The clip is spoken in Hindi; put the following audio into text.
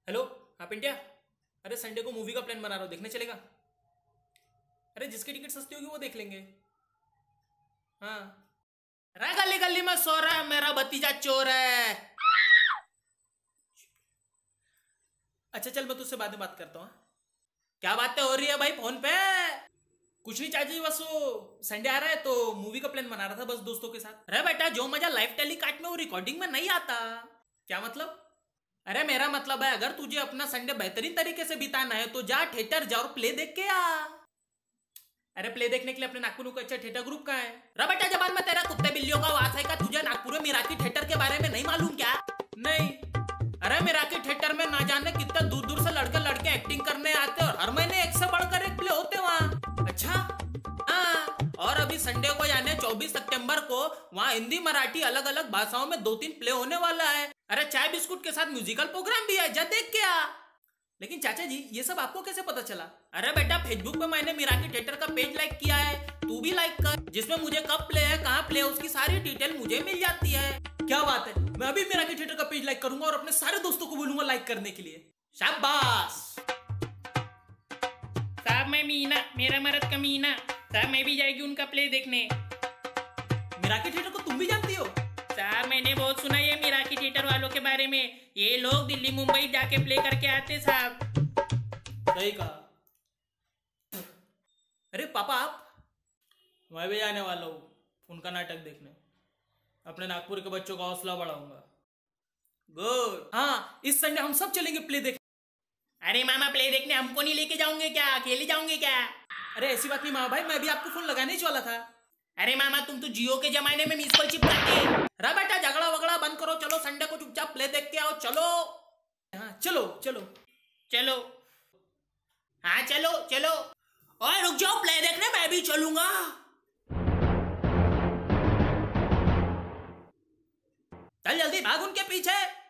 हेलो। हाँ पिंटिया, अरे संडे को मूवी का प्लान बना रहा हूँ, देखने चलेगा? अरे जिसकी टिकट सस्ती होगी वो देख लेंगे। हाँ। अरे गली गली में सो रहा है मेरा भतीजा चोर है। अच्छा चल, मैं तुझसे बाद में बात करता हूँ। क्या बातें हो रही है भाई फोन पे? कुछ नहीं चाची, बस वो संडे आ रहा है तो मूवी का प्लान बना रहा था बस दोस्तों के साथ। अरे बेटा, जो मजा लाइव टेलीकास्ट में वो रिकॉर्डिंग में नहीं आता। क्या मतलब? अरे मेरा मतलब है, अगर तुझे अपना संडे बेहतरीन तरीके से बिताना है तो जा थिएटर जा और प्ले देख के आ। अरे प्ले देखने के लिए अपने नागपुर का अच्छा थिएटर ग्रुप कहाँ है? अरे बेटा, जबान में तेरा कुत्ते बिल्लियों का वास है का? तुझे नागपुर में मिराकी थिएटर के बारे में नहीं मालूम क्या? नहीं। अरे मिराकी थिएटर में ना जाने कितने दूर दूर से लड़के लड़के एक्टिंग करने आते और हर महीने एक से बढ़कर एक प्ले होते वहाँ। अच्छा हाँ, और अभी संडे को यानी 24 सितंबर को वहाँ हिंदी मराठी अलग अलग भाषाओं में 2-3 प्ले होने वाला है। अरे चाय बिस्कुट के साथ म्यूजिकल प्रोग्राम भी है, जा देख के आ। लेकिन चाचा जी, ये सब आपको कैसे पता चला? अरे बेटा, फेसबुक पे मैंने मिराकी थिएटर का पेज लाइक किया है, तू भी लाइक कर, जिसमें मुझे कब प्ले है, कहाँ प्ले है, उसकी सारी डिटेल मुझे मिल जाती है। क्या बात है, मैं अभी मिराकी थिएटर का पेज लाइक करूंगा और अपने सारे दोस्तों को बोलूंगा लाइक करने के लिए। शाबाश साहब, मैं मीना, मेरा मरद का मीना साहब, मैं भी जाएगी उनका प्ले देखने। मिराकी थिएटर को तुम भी जानती हो? साहब, मैंने बहुत सुना है मिराकी थिएटर वालों के बारे में। ये लोग दिल्ली मुंबई जाके प्ले करके आते साहब। सही कहा। अरे पापा आप? मैं भी जाने वाला हूँ उनका नाटक देखने, अपने नागपुर के बच्चों का हौसला बढ़ाऊंगा। गुड। हाँ, इस संडे हम सब चलेंगे प्ले देखने। अरे मामा, प्ले देखने हमको नहीं लेके जाओगे क्या? अकेले जाओगे क्या? अरे ऐसी बात नहीं मामा भाई, मैं भी आपको फोन लगाने ही वाला था। अरे मामा, तुम तो जियो के जमाने में मिस कॉल चिपकाते। अरे बेटा, झगड़ा वगड़ा बंद करो, चलो संडे को चुपचाप प्ले देख के आओ। चलो। हाँ चलो चलो चलो। हाँ चलो चलो। और रुक जाओ, प्ले देखने मैं भी चलूंगा। चल जल्दी भाग उनके पीछे।